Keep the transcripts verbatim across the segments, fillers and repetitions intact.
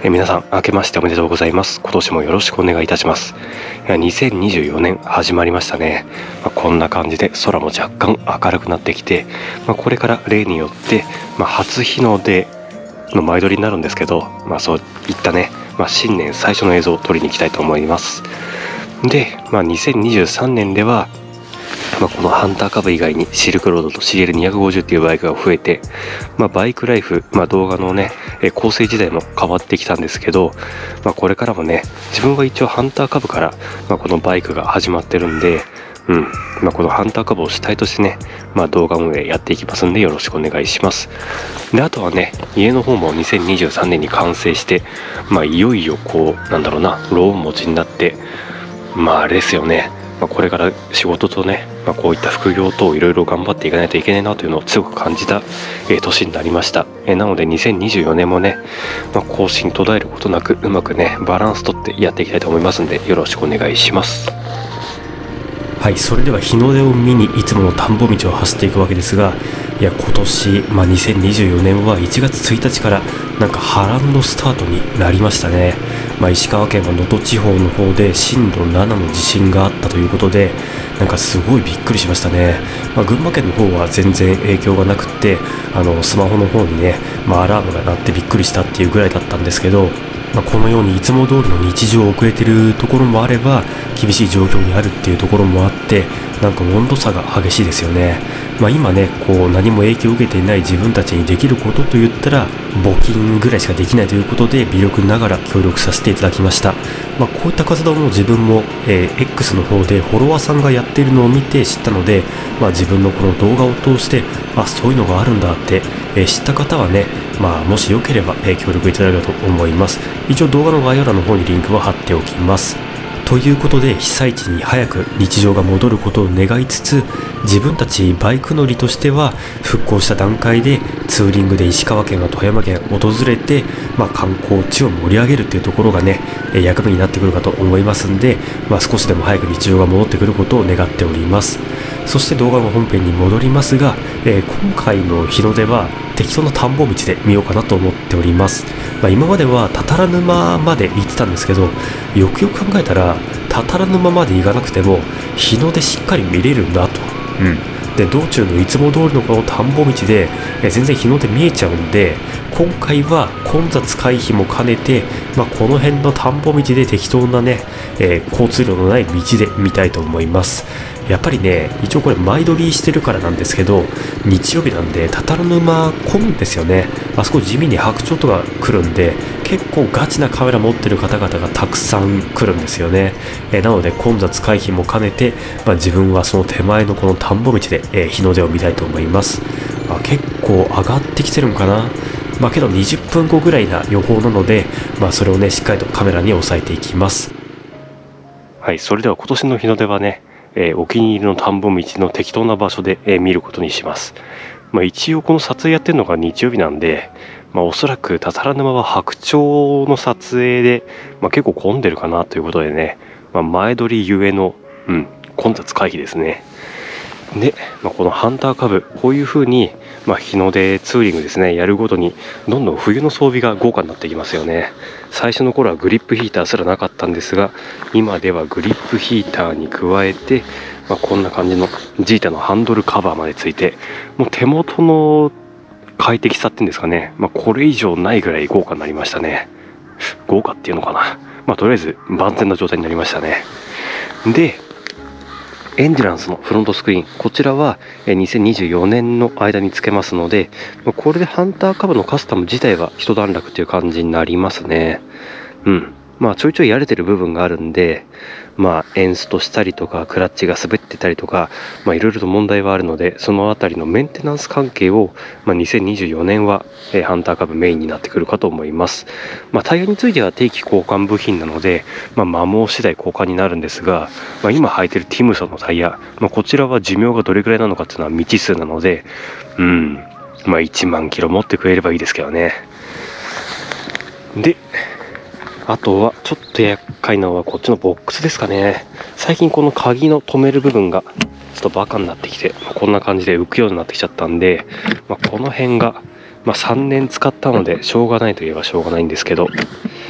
え皆さん明けましておめでとうございます。今年もよろしくお願いいたします。いやにせんにじゅうよねん始まりましたね。まあ、こんな感じで空も若干明るくなってきて、まあ、これから例によって、まあ、初日の出の前撮りになるんですけど、まあ、そういったね、まあ、新年最初の映像を撮りに行きたいと思います。で、まあ、にせんにじゅうさんねんではまあ、このハンター株以外にシルクロードと シーエルにひゃくごじゅう っていうバイクが増えて、まあ、バイクライフ、まあ、動画のね構成自体も変わってきたんですけど、まあ、これからもね自分は一応ハンター株から、まあ、このバイクが始まってるんで、うんまあ、このハンター株を主体としてね、まあ、動画運営やっていきますんでよろしくお願いします。であとはね家の方もにせんにじゅうさんねんに完成して、まあ、いよいよこうなんだろうなローン持ちになってまああれですよね、まあ、これから仕事とね、まあ、こういった副業等いろいろ頑張っていかないといけないなというのを強く感じた、えー、年になりました。えー、なのでにせんにじゅうよねんもね、まあ、更新途絶えることなくうまくねバランスとってやっていきたいと思いますんでよろしくお願いします。 はい、それでは日の出を見にいつもの田んぼ道を走っていくわけですが、いや今年、まあ、にせんにじゅうよねんはいちがつついたちからなんか波乱のスタートになりましたね。まあ、石川県は能登地方の方で震度ななの地震があったということで、なんかすごいびっくりしましたね。まあ、群馬県の方は全然影響がなくってあのスマホの方にね、まあ、アラームが鳴ってびっくりしたっていうぐらいだったんですけど、まあ、このようにいつも通りの日常を送れてるところもあれば厳しい状況にあるっていうところもあって、なんか温度差が激しいですよね。まあ、今ねこう何も影響を受けていない自分たちにできることといったら募金ぐらいしかできないということで微力ながら協力させていただきました。まあ、こういった活動も自分も、えー、X の方でフォロワーさんがやっているのを見て知ったので、まあ、自分のこの動画を通してあそういうのがあるんだって、えー、知った方はね、まあ、もしよければ、えー、協力いただければと思います。一応動画の概要欄の方にリンクは貼っておきます。ということで被災地に早く日常が戻ることを願いつつ、自分たちバイク乗りとしては復興した段階でツーリングで石川県や富山県を訪れて、まあ、観光地を盛り上げるっていうところがね役目になってくるかと思いますんで、まあ、少しでも早く日常が戻ってくることを願っております。そして動画の本編に戻りますが、えー、今回の日の出は適当な田んぼ道で見ようかなと思っております。まあ、今まではたたら沼まで行ってたんですけど、よくよく考えたらたたら沼まで行かなくても日の出しっかり見れるんだと、うん、で道中のいつも通りのこの田んぼ道でえ全然日の出見えちゃうんで、今回は混雑回避も兼ねて、まあ、この辺の田んぼ道で適当なね、えー、交通量のない道で見たいと思います。やっぱりね一応これ前撮りしてるからなんですけど、日曜日なんでたたら沼混むんですよね。あそこ地味に白鳥とか来るんで結構ガチなカメラ持ってる方々がたくさん来るんですよね。えー、なので混雑回避も兼ねて、まあ、自分はその手前のこの田んぼ道で、えー、日の出を見たいと思います。あ結構上がってきてるんかな。まあけどにじゅっぷんごぐらいな予報なので、まあ、それをねしっかりとカメラに収えていきます。 はい、それでは今年の日の出はね、えー、お気に入りの田んぼ道の適当な場所で、えー、見ることにします。まあ、一応この撮影やってるのが日曜日なんで、まあ、おそらくたたら沼は白鳥の撮影で、まあ、結構混んでるかなということでね、まあ、前撮りゆえの、うん、混雑回避ですね。で、まあ、このハンター株こういう風に、まあ、日の出ツーリングですねやるごとにどんどん冬の装備が豪華になってきますよね。最初の頃はグリップヒーターすらなかったんですが、今ではグリップヒーターに加えて、まあ、こんな感じのジータのハンドルカバーまでついて、もう手元の快適さっていうんですかね、まあ、これ以上ないぐらい豪華になりましたね。豪華っていうのかな、まあ、とりあえず万全な状態になりましたね。でエンデュランスのフロントスクリーン、こちらはにせんにじゅうよねんの間につけますので、これでハンター株のカスタム自体は一段落という感じになりますね。うんまあちょいちょいやれてる部分があるんで、まあエンストしたりとかクラッチが滑ってたりとか、まあいろいろと問題はあるので、そのあたりのメンテナンス関係を、まあ、にせんにじゅうよねんは、えー、ハンター株メインになってくるかと思います。まあタイヤについては定期交換部品なので、まあ摩耗次第交換になるんですが、まあ、今履いてるティムソンのタイヤ、まあ、こちらは寿命がどれくらいなのかっていうのは未知数なので、うんまあいちまんキロ持ってくれればいいですけどね。であとはちょっと厄介なのはこっちのボックスですかね。最近この鍵の止める部分がちょっとバカになってきて、こんな感じで浮くようになってきちゃったんで、まあ、この辺が、まあ、さんねん使ったのでしょうがないといえばしょうがないんですけど、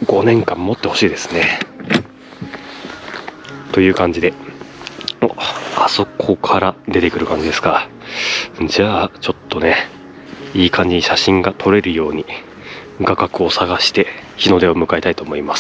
ごねんかん持ってほしいですね。という感じで、お、あそこから出てくる感じですか。じゃあちょっとね、いい感じに写真が撮れるように画角を探して日の出を迎えたいと思います。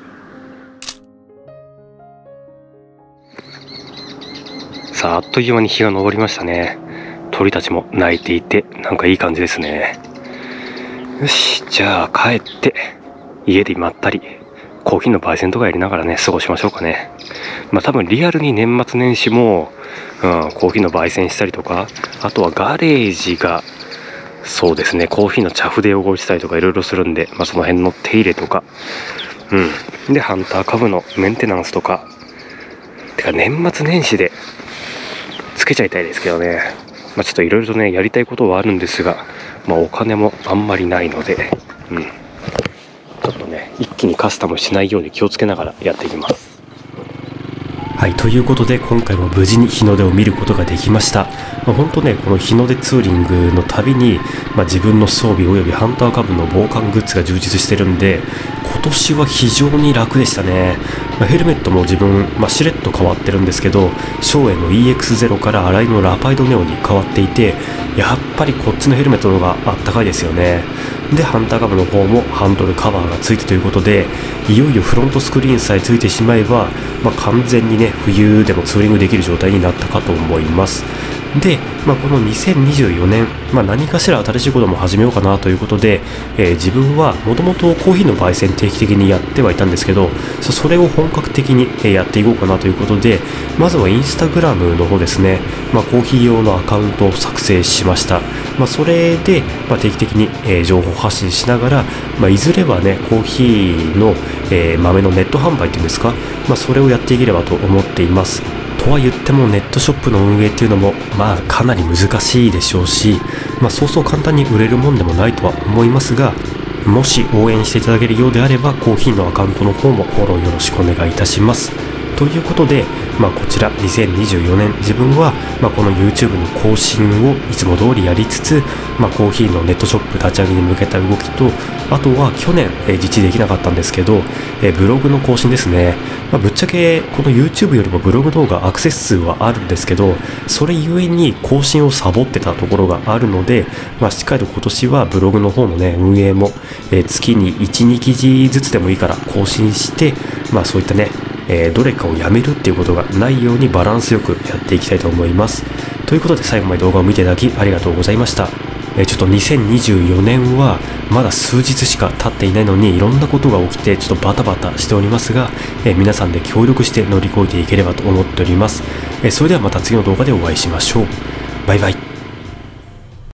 さあ、あっという間に日が昇りましたね。鳥たちも鳴いていて、なんかいい感じですね。よし、じゃあ帰って家でまったりコーヒーの焙煎とかやりながらね、過ごしましょうかね。まあ多分リアルに年末年始も、うん、コーヒーの焙煎したりとか、あとはガレージがそうですね、コーヒーの茶筆を汚したりとかいろいろするんで、まあその辺の手入れとか、うん、でハンター株のメンテナンスとか、てか年末年始でつけちゃいたいですけどね。まあちょっといろいろとねやりたいことはあるんですが、まあお金もあんまりないので、うん、ちょっとね一気にカスタムしないように気をつけながらやっていきます。 はい、ということで今回も無事に日の出を見ることができました。まあ、本当ね、この日の出ツーリングのたびに、まあ、自分の装備およびハンター株の防寒グッズが充実してるんで、今年は非常に楽でしたね。まあ、ヘルメットも自分、まあ、しれっと変わってるんですけど、照英の イーエックスゼロ から新井のラパイドネオに変わっていて、やっぱりこっちのヘルメットの方があったかいですよね。でハンター株の方もハンドルカバーがついてということで、いよいよフロントスクリーンさえついてしまえば、まあ、完全にね冬でもツーリングできる状態になったかと思います。で、まあ、このにせんにじゅうよねん、まあ、何かしら新しいことも始めようかなということで、えー、自分はもともとコーヒーの焙煎定期的にやってはいたんですけど、それを本格的にやっていこうかなということで、まずはインスタグラムの方ですね、まあ、コーヒー用のアカウントを作成しました。まあ、それで、まあ、定期的に、えー、情報発信しながら、まあ、いずれはねコーヒーの、えー、豆のネット販売っていうんですか、まあ、それをやっていければと思っています。とは言ってもネットショップの運営っていうのもまあかなり難しいでしょうし、まあ、そうそう簡単に売れるもんでもないとは思いますが、もし応援していただけるようであればコーヒーのアカウントの方もフォローよろしくお願いいたします。ということで、まあ、こちらにせんにじゅうよねん自分は、まあ、この YouTube の更新をいつも通りやりつつ、まあ、コーヒーのネットショップ立ち上げに向けた動きと、あとは去年、えー、実施できなかったんですけど、えー、ブログの更新ですね。まあ、ぶっちゃけこの YouTube よりもブログの方がアクセス数はあるんですけど、それゆえに更新をサボってたところがあるので、まあ、しっかりと今年はブログの方のね運営も、えー、月にいち、に記事ずつでもいいから更新して、まあ、そういったねえー、どれかをやめるっていうことがないようにバランスよくやっていきたいと思います。ということで最後まで動画を見ていただきありがとうございました。えー、ちょっとにせんにじゅうよねんはまだ数日しか経っていないのにいろんなことが起きてちょっとバタバタしておりますが、えー、皆さんで協力して乗り越えていければと思っております。えー、それではまた次の動画でお会いしましょう。バイバイ。